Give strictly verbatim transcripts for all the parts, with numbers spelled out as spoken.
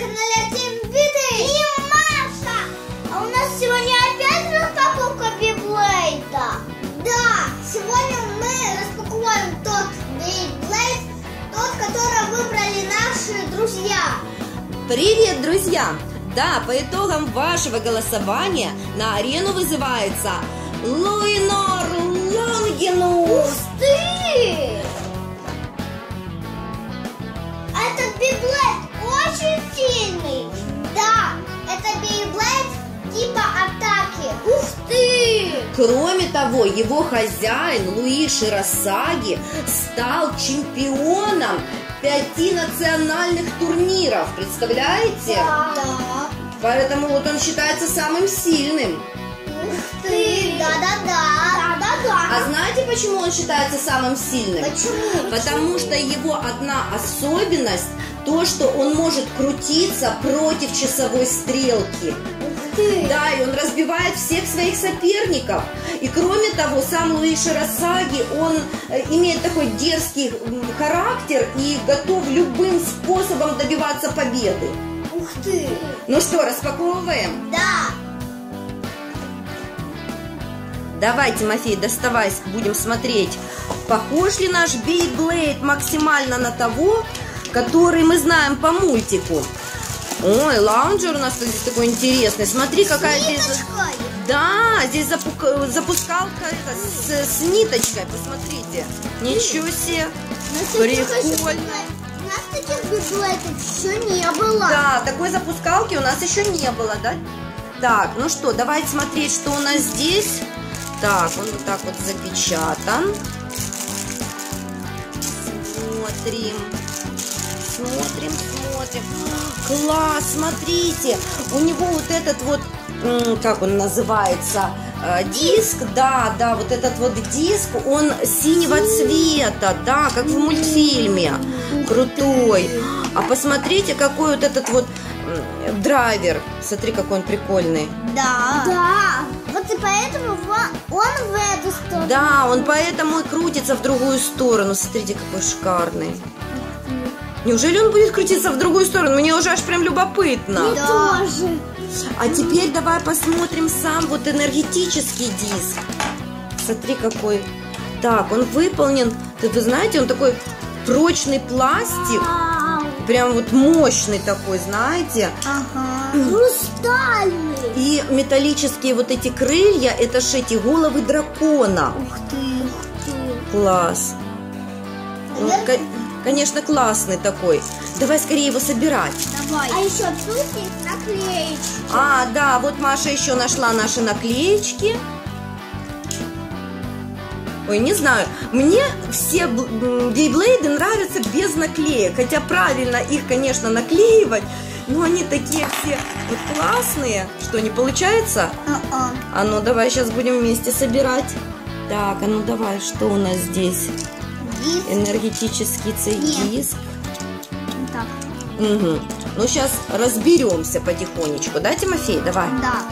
канале Артем Виды и Маша. А у нас сегодня опять распаковка Бейблейда. Да, сегодня мы распакуем тот Бейблейд, тот, который выбрали наши друзья. Привет, друзья! Да, по итогам вашего голосования на арену вызывается Луинор Лонгинус. Ух ты! Этот Бейблейд очень сильный. Да, это Бейблейд типа атаки. Ух ты! Кроме того, его хозяин Луи Широсаги стал чемпионом пяти национальных турниров. Представляете? Да. Да. Поэтому вот он считается самым сильным. Ух ты! Да-да-да! Да-да-да! А знаете, почему он считается самым сильным? Почему? Потому что его одна особенность то, что он может крутиться против часовой стрелки. Ух ты! Да, и он разбивает всех своих соперников. И кроме того, сам Луи Широсаги, он имеет такой дерзкий характер и готов любым способом добиваться победы. Ух ты! Ну что, распаковываем? Да! Давай, Тимофей, доставай, будем смотреть, похож ли наш Бейблейд максимально на того, который мы знаем по мультику. Ой, лаунжер у нас здесь такой интересный. Смотри, какая здесь... Да, здесь запук... запускалка это, с, с ниточкой, посмотрите. Ничего себе. Прикольно. У нас таких Бейблейдов еще не было. Да, такой запускалки у нас еще не было, да? Так, ну что, давайте смотреть, что у нас здесь. Так, он вот так вот запечатан. Смотрим. Смотрим, смотрим. Класс, смотрите. У него вот этот вот, как он называется, диск. Да, да, вот этот вот диск, он синего цвета, да, как в мультфильме. Крутой. А посмотрите, какой вот этот вот драйвер. Смотри, какой он прикольный. Да. Да. Вот и поэтому он в эту сторону. Да, он поэтому и крутится в другую сторону. Смотрите, какой шикарный. Неужели он будет крутиться в другую сторону? Мне уже аж прям любопытно. Мне тоже. А теперь давай посмотрим сам вот энергетический диск. Смотри, какой. Так, он выполнен. Вы знаете, он такой прочный пластик. Прям вот мощный такой, знаете. Ага. Хрустальный. И металлические вот эти крылья, это же эти головы дракона. Ух ты, ух ты. Класс. Ну, Наверное... конечно, классный такой. Давай скорее его собирать. Давай. А еще тут есть наклеечки. А, да, вот Маша еще нашла наши наклеечки. Ой, не знаю, мне все Бейблейды нравятся без наклеек. Хотя правильно их, конечно, наклеивать. Но они такие все вот классные. Что, не получается? А-а. А ну, давай сейчас будем вместе собирать. Так, а ну давай, что у нас здесь? Диск. Энергетический диск. Вот так. Угу. Ну, сейчас разберемся потихонечку. Да, Тимофей? Давай. Да.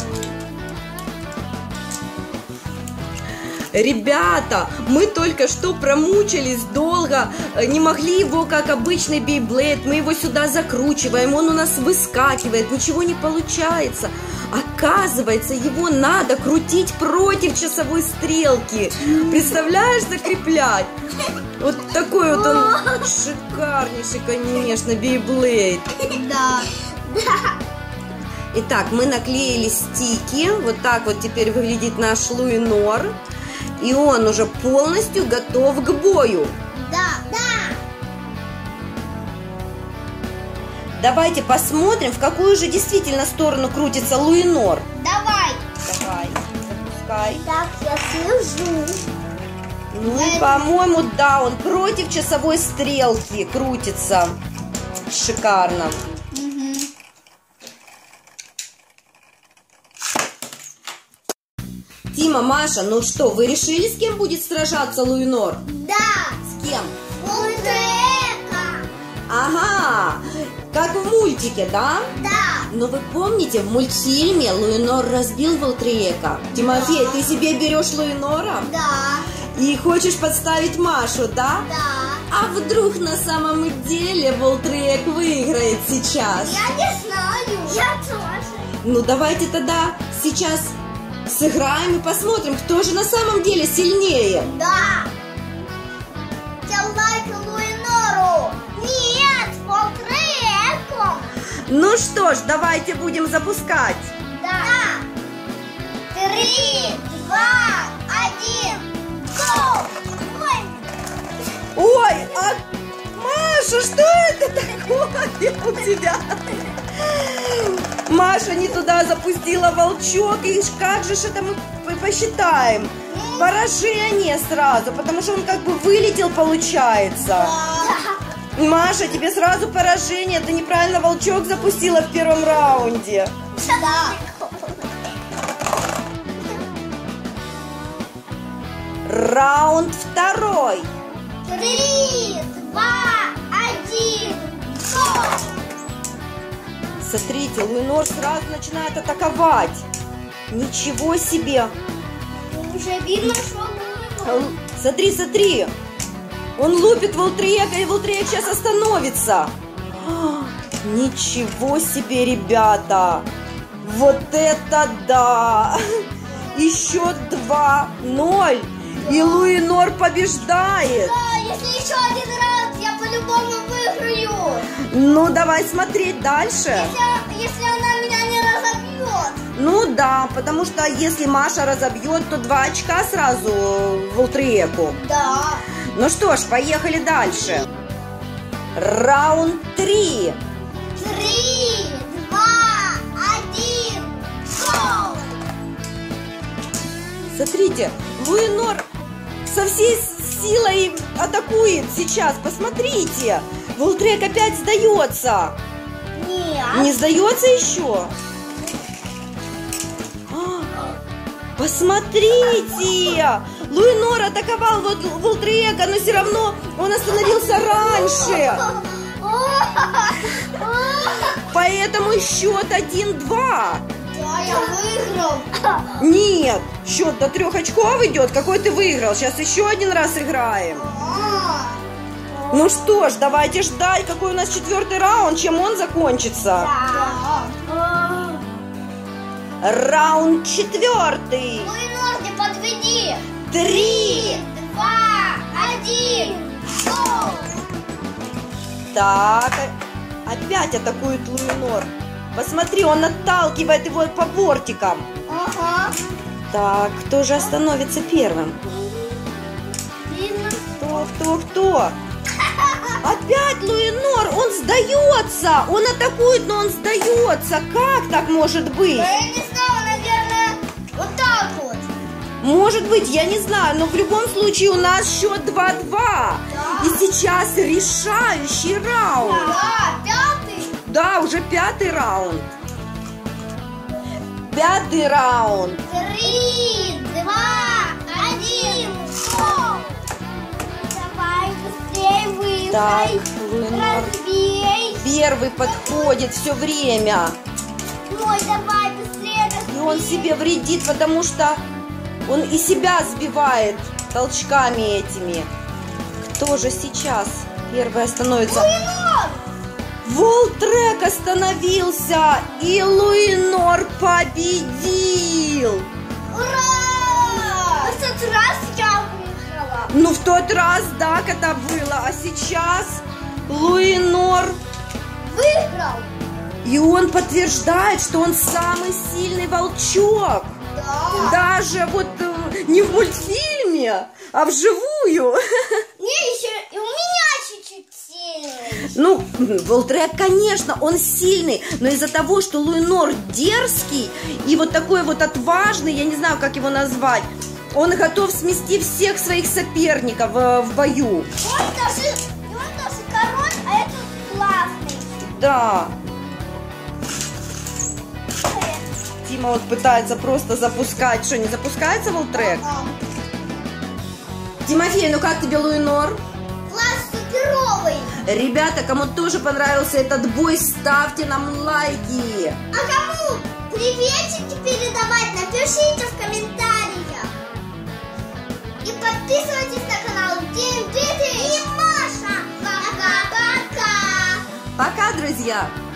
Ребята, мы только что промучились долго, не могли его, как обычный Бейблейд, мы его сюда закручиваем, он у нас выскакивает, ничего не получается. Оказывается, его надо крутить против часовой стрелки. Представляешь, закреплять? Вот такой вот он шикарнейший, конечно, Бейблейд. Да. Да. Итак, мы наклеили стики. Вот так вот теперь выглядит наш Луинор. И он уже полностью готов к бою. Да, да. Давайте посмотрим, в какую же действительно сторону крутится Луинор. Давай. Давай, запускай. Так, я слежу. Ну и, по-моему, да, он против часовой стрелки крутится. Шикарно. Тима, Маша, ну что, вы решили, с кем будет сражаться Луинор? Да. С кем? Волтрека. Ага, как в мультике, да? Да. Но вы помните, в мультфильме Луинор разбил Волтриека. Тимофей, Да. ты себе берешь Луинора? Да. И хочешь подставить Машу, да? Да. А вдруг на самом деле Волтриек выиграет, будет сейчас? Я не знаю. Я тоже. Ну давайте тогда сейчас сыграем и посмотрим, кто же на самом деле сильнее. Да. Ставь лайк Луинору. Нет, Волтреку. Ну что ж, давайте будем запускать. Да. Три, два, один, go! Ой. Ой, а Маша, что это такое у тебя? Маша не туда запустила волчок, и как же ж это мы посчитаем? Поражение сразу, потому что он как бы вылетел, получается. Да. Маша, тебе сразу поражение, ты неправильно волчок запустила в первом раунде. Да. Раунд второй. Три, два, один, go! Смотрите, Луинор сразу начинает атаковать. Ничего себе. Уже видно, что Луинор. Смотри, смотри. Он лупит Волтрека, и Волтрек сейчас остановится. Ничего себе, ребята. Вот это да. И счет два ноль. И Луинор побеждает. Да, если еще один раз, я по-любому выиграю. Ну, давай смотреть дальше. Если, если она меня не разобьет. Ну да, потому что если Маша разобьет, то два очка сразу Волтреку. Да. Ну что ж, поехали дальше. Раунд три. Три, два, один, go! Смотрите, Луинор со всей силой атакует сейчас. Посмотрите, Волтрек опять сдается. Нет. Не сдается еще? А, посмотрите, Луинор атаковал вот Волтрека, но все равно он остановился раньше. Поэтому счет один-два. Да, я выиграл. Нет, счет до трех очков идет. Какой ты выиграл? Сейчас еще один раз играем. Ну что ж, давайте ждать, какой у нас четвертый раунд, чем он закончится. Да. Раунд четвертый. Луинор, не подведи. Три. Два, один, go! Так, опять атакует Луинор. Посмотри, он отталкивает его по бортикам. Ага. Так, кто же остановится первым? Видно. Кто, кто, кто? Опять Луинор, он сдается. Он атакует, но он сдается. Как так может быть? Да я не знаю, наверное, вот так вот. Может быть, я не знаю, но в любом случае у нас счет два-два. Да. И сейчас решающий раунд. Да, пятый. Да, уже пятый раунд. Пятый раунд. Три, два, один, go! Давай быстрее выиграй. Так, Луинор Разбей. первый подходит все время. Ой, давай быстрее разбей. И он себе вредит, потому что он и себя сбивает толчками этими. Кто же сейчас первый остановится? Луинор! Волтрек остановился, и Луинор победил. Ура! В тот раз я выиграла. Ну, в тот раз, да, это было. А сейчас Луинор, Выиграл. и он подтверждает, что он самый сильный волчок. Да. Даже вот э, не в мультфильме, а вживую. Не, еще и у меня чуть-чуть сильный. Ну, Волтрек, конечно, он сильный, но из-за того, что Луинор дерзкий и вот такой вот отважный, я не знаю, как его назвать, он готов смести всех своих соперников в, в бою. Он даже, он даже король, а этот классный. Да. Тима вот пытается просто запускать. Что, не запускается Волтрек? Ага. Тимофей, ну как тебе Луинор? Класс суперовый. Ребята, кому тоже понравился этот бой, ставьте нам лайки. А кому приветики передавать, напишите в комментариях. И подписывайтесь на канал Дим Дити и Маша. Пока-пока. Пока, друзья!